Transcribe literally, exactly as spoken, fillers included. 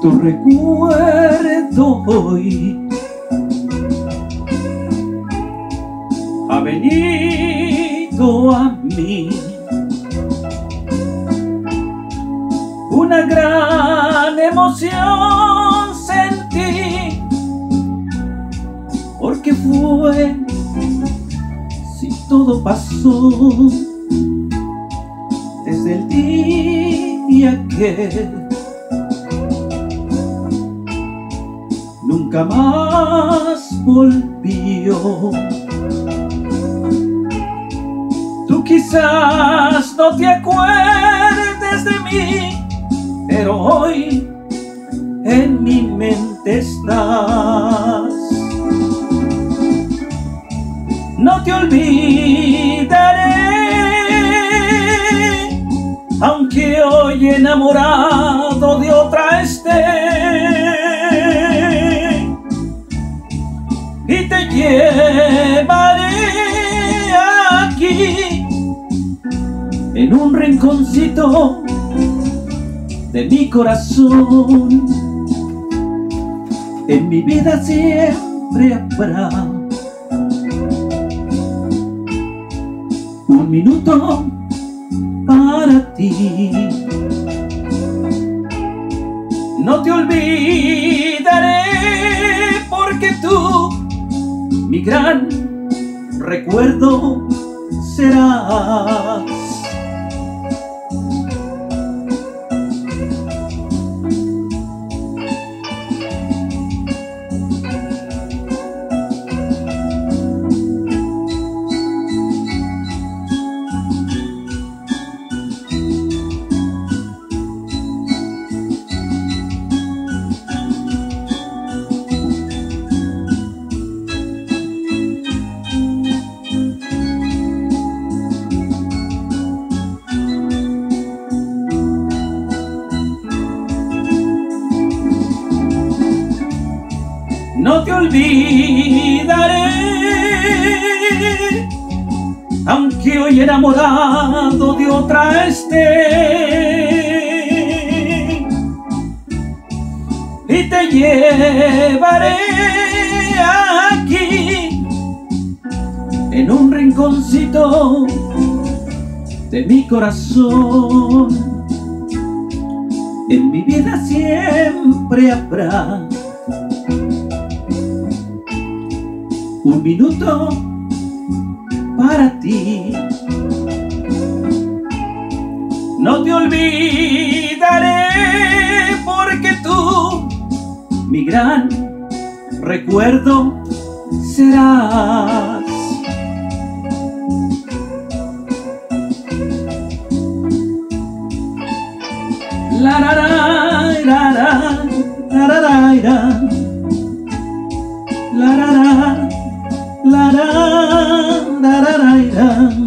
Tu recuerdo hoy ha venido a mí, una gran emoción sentí, porque fue, si todo pasó desde el día que nunca más volvió. Tú quizás no te acuerdes de mí, pero hoy en mi mente estás. No te olvidaré, aunque hoy enamorado de otra esté, y te llevaré aquí en un rinconcito de mi corazón. En mi vida siempre habrá un minuto para ti. No te olvidaré, porque tú mi gran recuerdo serás. No te olvidaré, aunque hoy enamorado de otra esté, y te llevaré aquí en un rinconcito de mi corazón. En mi vida siempre habrá un minuto para ti. No te olvidaré, porque tú mi gran recuerdo serás. La la la la la la la la la la la la la la la la.